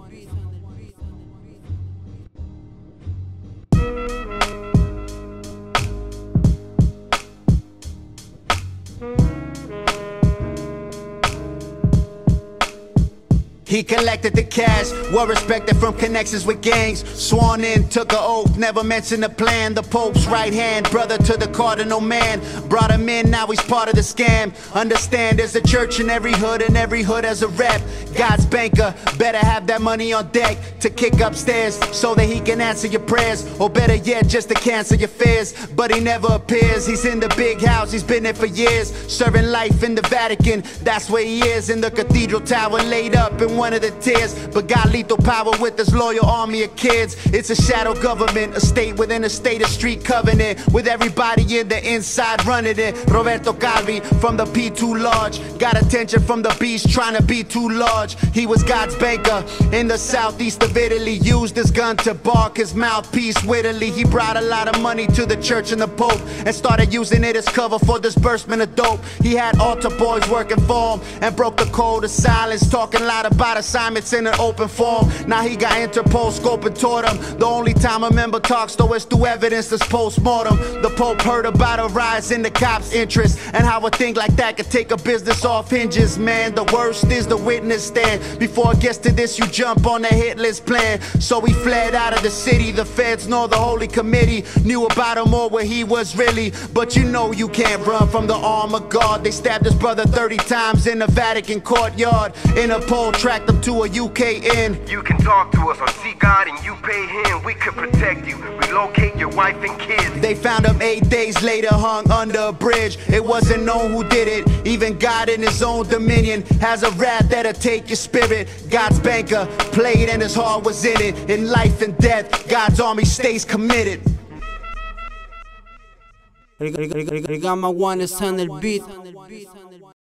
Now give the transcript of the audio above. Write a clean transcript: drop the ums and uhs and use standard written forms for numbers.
He collected the cash, well respected from connections with gangs. Sworn in, took an oath, never mentioned the plan. The Pope's right hand, brother to the cardinal man. Brought him in, now he's part of the scam. Understand there's a church in every hood, and every hood has a rep. God's banker, better have that money on deck to kick upstairs so that he can answer your prayers. Or better yet, just to cancel your fears. But he never appears, he's in the big house, he's been there for years. Serving life in the Vatican, that's where he is. In the cathedral tower, laid up in one of the tiers. But got lethal power with his loyal army of kids. It's a shadow government, a state within a state of street covenant, with everybody in the inside running it. Roberto Calvi from the P2 Lodge, got attention from the beast trying to be too large. He was God's banker in the southeast of Italy. Used his gun to bark his mouthpiece wittily. He brought a lot of money to the church and the Pope, and started using it as cover for disbursement of dope. He had altar boys working for him, and broke the code of silence, talking loud about assignments in an open form. Now he got Interpol scoping toward him. The only time a member talks though is through evidence that's post-mortem. The Pope heard about a rise in the cops' interest, and how a thing like that could take a business off hinges. Man, the worst is the witness stand. Before it gets to this, you jump on the hit list plan. So he fled out of the city. The feds nor the Holy Committee knew about him or where he was really. But you know you can't run from the arm of God. They stabbed his brother 30 times in the Vatican courtyard. Interpol tracked him to a UK inn. You can talk to us or see God and you pay him. We could protect you, relocate your wife and kids. They found him 8 days later, hung under a bridge. It wasn't known who did it. Even God in his own dominion has a wrath that'll take your spirit. God's banker played and his heart was in it. In life and death, God's army stays committed. Regama One está en el beat.